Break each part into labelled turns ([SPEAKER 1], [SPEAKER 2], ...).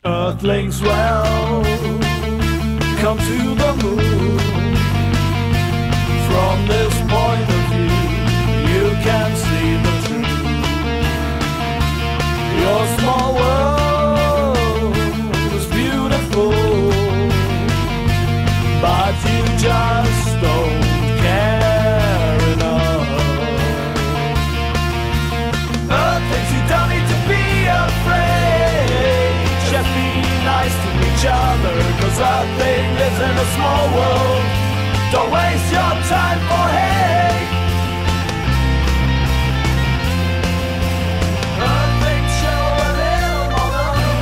[SPEAKER 1] Earthlings will come to the moon. From this point of view, you can see the truth. Your small world is beautiful, but you just don't care enough. Earthlings, you don't need to be afraid. Just be nice to each other, 'cause Earthling lives in a small world. Don't waste your time for hate. Earthlings, show a little more love.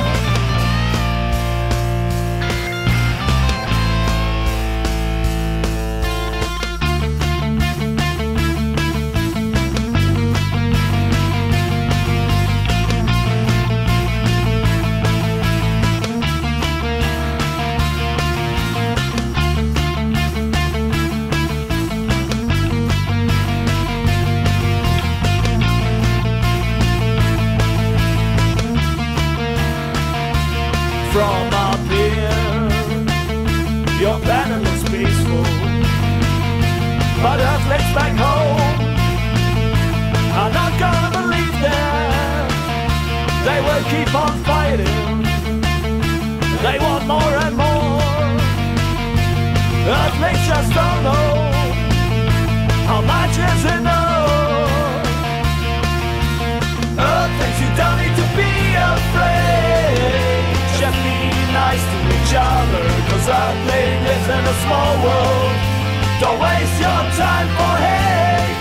[SPEAKER 1] From up here, your planet looks peaceful, but Earthlings back home are not gonna believe that. They will keep on fighting. They want more and more. Earthlings just don't know how much is enough. Earthlings, you don't need to be afraid. Just be nice to each other, 'cause Earthling lives in a small world. Don't waste your time for hate.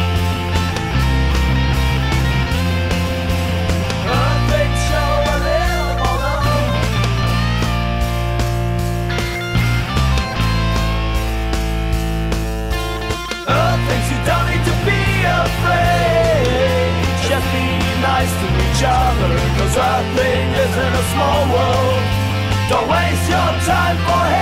[SPEAKER 1] Earthlings, show a little more love. Earthlings, you don't need to be afraid. Just be nice to each other, 'cause Earthling lives in a small world. Don't waste your time for